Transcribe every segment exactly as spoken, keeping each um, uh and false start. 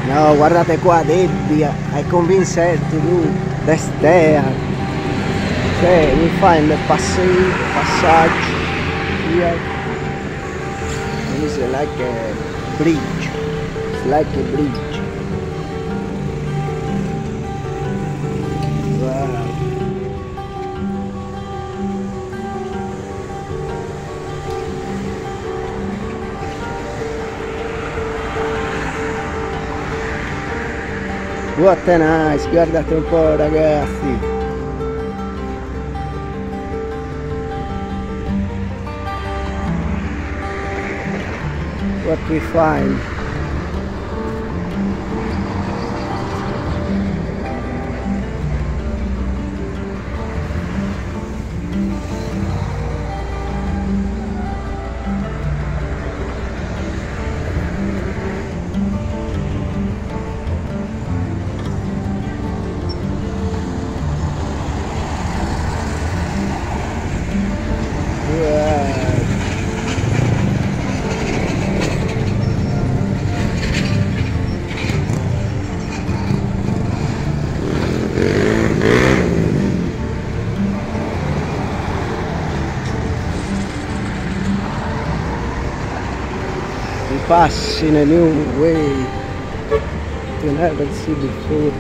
No, guardate qua, Debbie, I convinced her to do the stair. Okay, we find the passage, passage here. It's like a bridge. It's like a bridge. Wow. What a nice, guardate un po' ragazzi. What we find. We pass in a new way you never seen before.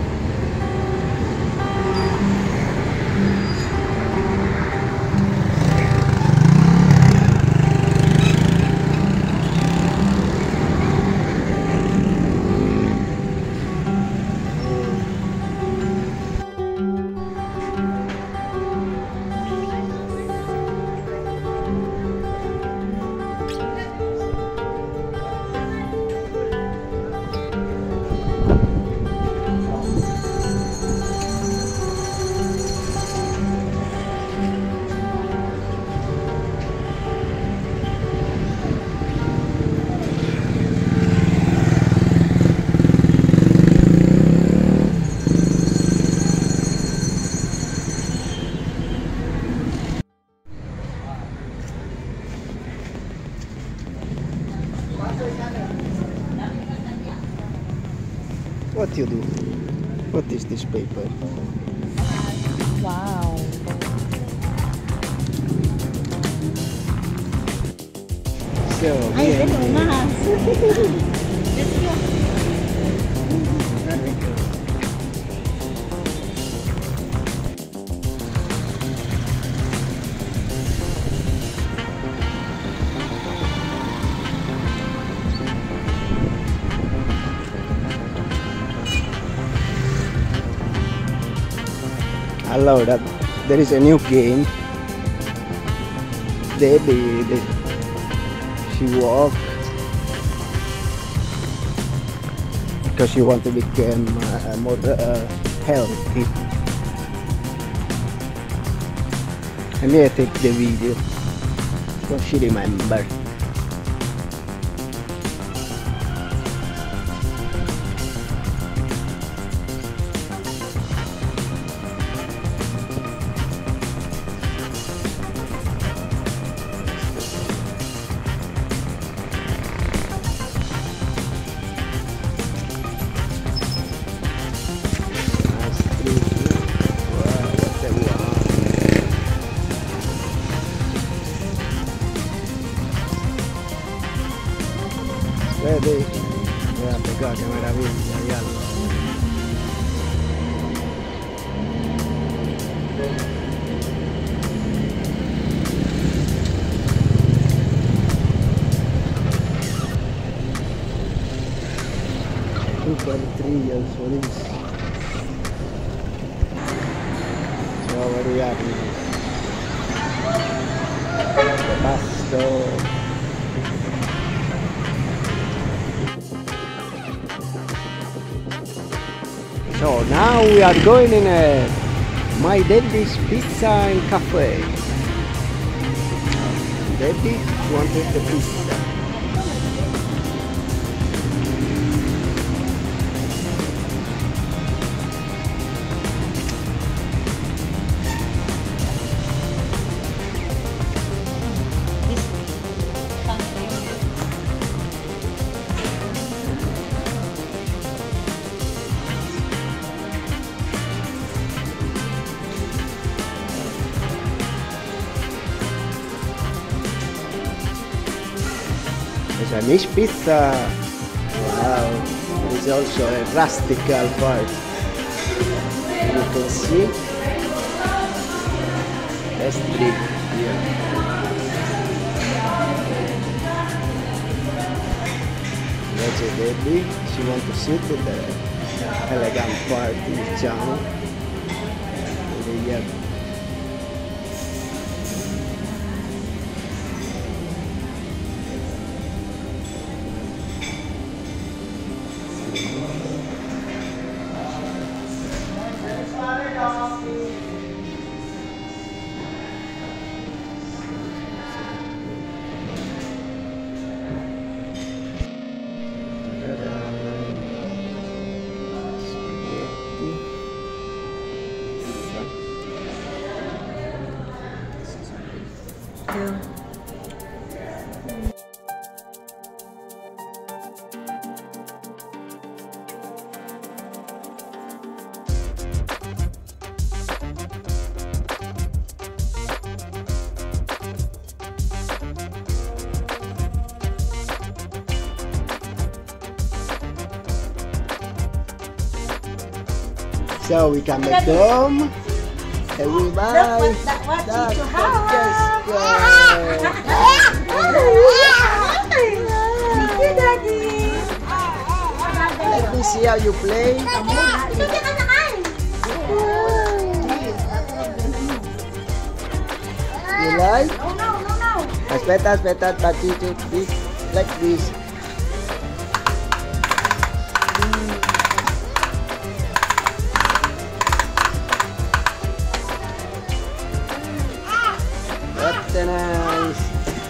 What you do? What is this paper? Wow. So, Ay, bien, ito bien. mas. Let's go. Very good. Allora, there is a new game. Debbie, the, she walked because she want to become uh, more uh, healthy. And I take the video so she remember. Vedi? Guarda qua che meraviglia, guarda. Super trial for this. So very happy. The pasto. So now we are going in a My Daddy's Pizza and Cafe. Daddy wanted the pizza. Spanish pizza. Wow, there is also a rustical part. You can see. Let's drink here. Invece Debbie, she wants to sit at the elegant part, diciamo. Vediamo. So we come back home and we buy Look what, that, what that you have. Thank you, Daddy. Let me see how you play. Ito ka naman. You like? No, no, no, no. Aspetta, aspetta, bati to this like this. That's nice.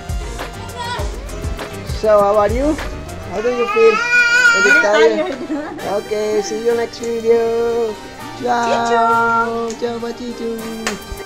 So, how are you? How do you feel? Very tired? Okay, see you next video. Ciao. Ciao, Pachichu.